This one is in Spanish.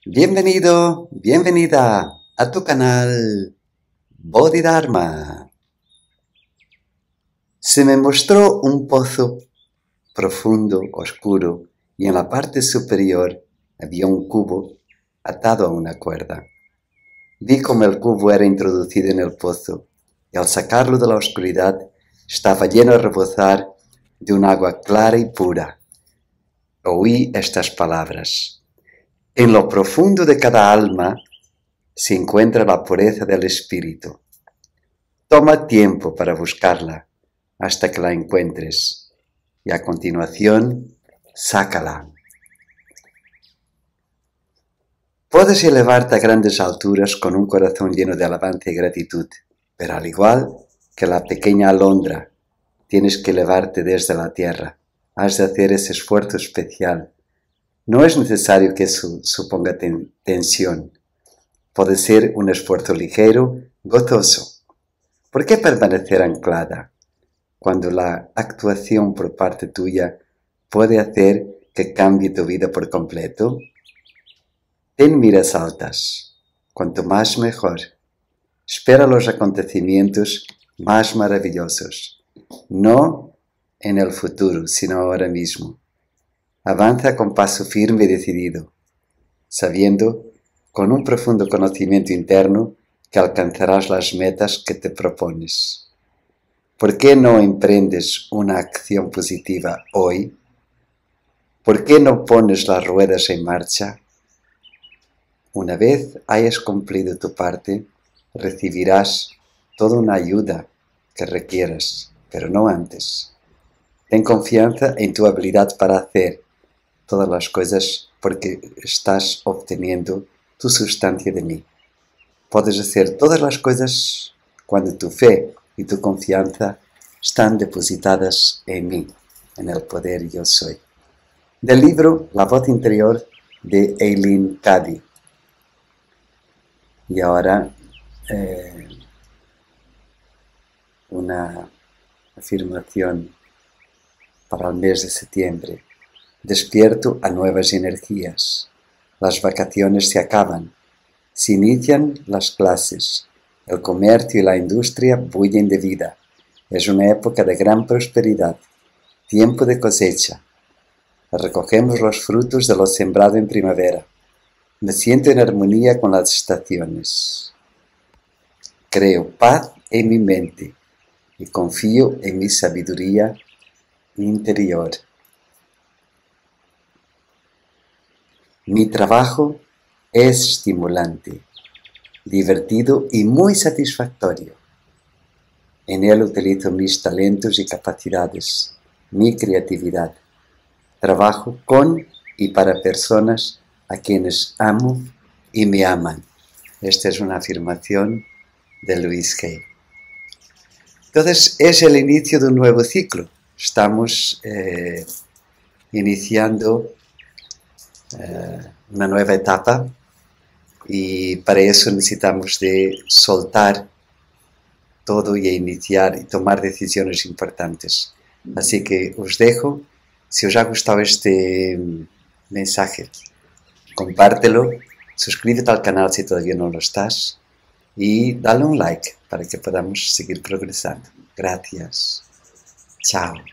Bienvenido, bienvenida a tu canal Bodhidharma. Se me mostró un pozo profundo, oscuro, y en la parte superior había un cubo atado a una cuerda. Vi cómo el cubo era introducido en el pozo, y al sacarlo de la oscuridad estaba lleno a rebosar de un agua clara y pura. Oí estas palabras: en lo profundo de cada alma se encuentra la pureza del espíritu. Toma tiempo para buscarla hasta que la encuentres y a continuación sácala. Puedes elevarte a grandes alturas con un corazón lleno de alabanza y gratitud, pero al igual que la pequeña alondra, tienes que elevarte desde la tierra. Has de hacer ese esfuerzo especial. No es necesario que eso suponga tensión. Puede ser un esfuerzo ligero, gozoso. ¿Por qué permanecer anclada cuando la actuación por parte tuya puede hacer que cambie tu vida por completo? Ten miras altas. Cuanto más mejor. Espera los acontecimientos más maravillosos. No en el futuro, sino ahora mismo. Avanza con paso firme y decidido, sabiendo, con un profundo conocimiento interno, que alcanzarás las metas que te propones. ¿Por qué no emprendes una acción positiva hoy? ¿Por qué no pones las ruedas en marcha? Una vez hayas cumplido tu parte, recibirás toda una ayuda que requieras, pero no antes. Ten confianza en tu habilidad para hacer todas las cosas porque estás obteniendo tu sustancia de mí. Puedes hacer todas las cosas cuando tu fe y tu confianza están depositadas en mí, en el poder yo soy. Del libro La voz interior de Eileen Cady. Y ahora una afirmación para el mes de septiembre. Despierto a nuevas energías. Las vacaciones se acaban. Se inician las clases. El comercio y la industria bullen de vida. Es una época de gran prosperidad. Tiempo de cosecha. Recogemos los frutos de lo sembrado en primavera. Me siento en armonía con las estaciones. Creo paz en mi mente y confío en mi sabiduría interior. Mi trabajo es estimulante, divertido y muy satisfactorio. En él utilizo mis talentos y capacidades, mi creatividad. Trabajo con y para personas a quienes amo y me aman. Esta es una afirmación de Louise Hay. Entonces es el inicio de un nuevo ciclo. Estamos iniciando una nueva etapa y para eso necesitamos de soltar todo y iniciar y tomar decisiones importantes. Así que os dejo. Si os ha gustado este mensaje, compártelo, suscríbete al canal si todavía no lo estás y dale un like para que podamos seguir progresando. Gracias. Chao.